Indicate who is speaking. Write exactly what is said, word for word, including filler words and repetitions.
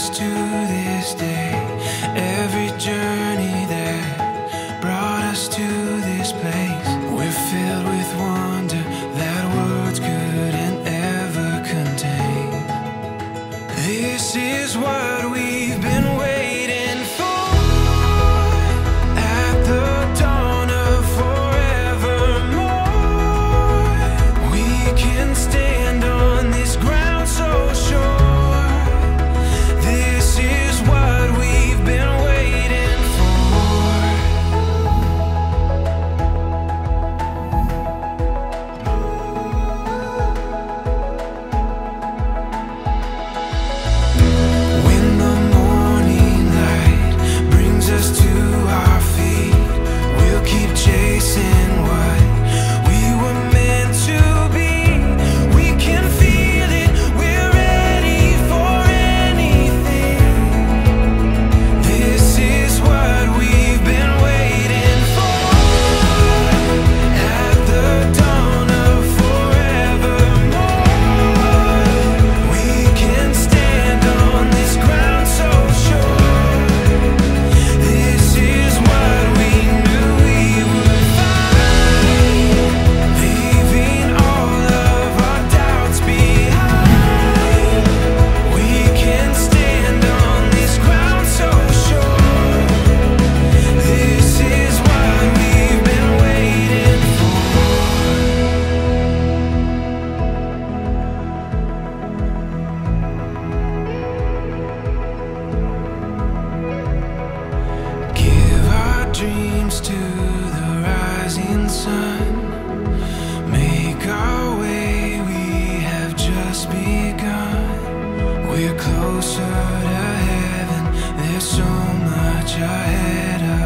Speaker 1: us to this day, every journey that brought us to this place. We're filled with wonder that words couldn't ever contain. This is what we've been waiting for, at the dawn of forevermore. We can stand on this ground so sure. This is what we've been waiting for. When the morning light brings us to our feet, we'll keep chasing what we were meant to be. We can feel it, we're ready for anything. This is what we've been waiting for, at the dawn of forevermore. We can stand on this ground so sure. This is what we knew we would find, leaving all of our doubts behind. We can stand on this ground so sure. This is what we've been waiting for. Give our dreams to the rising sun. Make our way, we have just begun. We're closer to heaven, there's so much ahead of